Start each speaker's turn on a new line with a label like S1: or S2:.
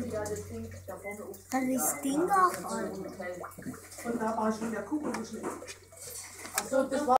S1: Das ist Ding auch.
S2: Und da war schon der Kuchen geschnitten. Achso, das war